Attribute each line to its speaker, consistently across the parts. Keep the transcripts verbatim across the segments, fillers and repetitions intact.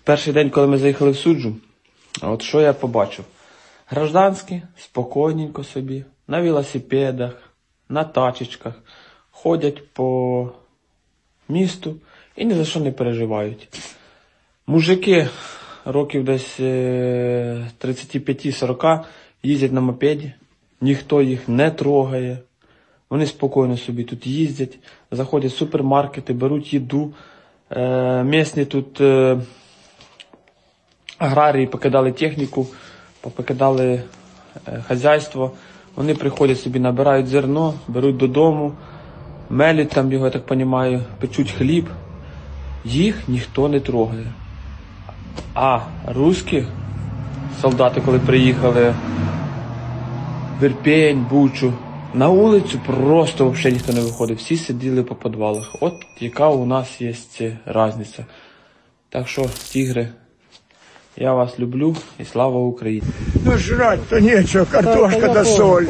Speaker 1: перший день, коли ми заїхали в суджу, от що я побачив? Гражданські, спокійненько собі, на велосипедах, на тачечках, ходять по місту і ні за що не переживають. Мужики років десь тридцять п'ять сорок їздять на мопеді, ніхто їх не трогає. Вони спокійно собі тут їздять, заходять в супермаркети, беруть їду. Е, місні тут е, аграрії покидали техніку, покидали е, хазяйство. Вони приходять собі, набирають зерно, беруть додому, мелють там його, я так розумію, печуть хліб. Їх ніхто не трогає. А русські солдати, коли приїхали в Ірпінь, Бучу, на вулицю просто взагалі ніхто не виходив. Всі сиділи по підвалах. От яка у нас є різниця. Так що, тігри, я вас люблю і слава Україні.
Speaker 2: Ну жрать-то нечего, картошка да, да соль.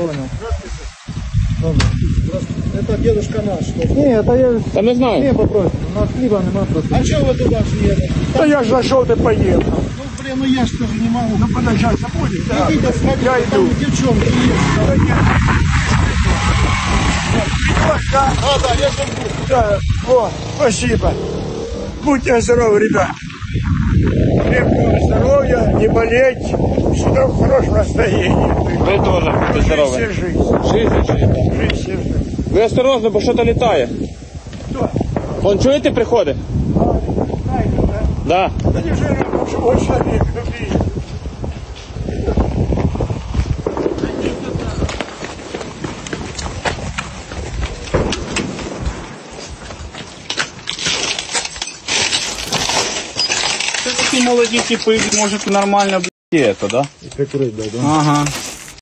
Speaker 3: Это дедушка наш.
Speaker 2: Не, это я...
Speaker 1: Та не знаю.
Speaker 3: Не попросим, у нас хлеба нема просто. А чего вы туда съели?
Speaker 2: Да я ж зашел, ты поехал.
Speaker 3: Ну блин, ну я что же не могу.
Speaker 2: Ну подожди, забудешь, да.
Speaker 3: Идите, смотрите,
Speaker 2: Я
Speaker 3: там
Speaker 2: иду.
Speaker 3: девчонки есть.
Speaker 2: Да,
Speaker 3: А, да, я забыл.
Speaker 2: да, вот, спасибо. Будьте здоровы, ребят. Крепкого здоровья, не болеть, всегда в хорошем настроении.
Speaker 1: Ви теж будьте
Speaker 2: Жизнь,
Speaker 1: здорові.
Speaker 2: жизнь.
Speaker 1: Жизнь, жизнь.
Speaker 2: Жизнь, жизнь.
Speaker 1: Ви осторожно, бо що-то літає.
Speaker 2: Кто?
Speaker 1: Вон, чуєте, приходить?
Speaker 2: Знаете, да?
Speaker 1: Да.
Speaker 2: Да неужели он человек любит?
Speaker 1: Це такі молоді типи, можуть нормально б***ти, да?
Speaker 3: Прикрыть, да, да?
Speaker 1: Ага.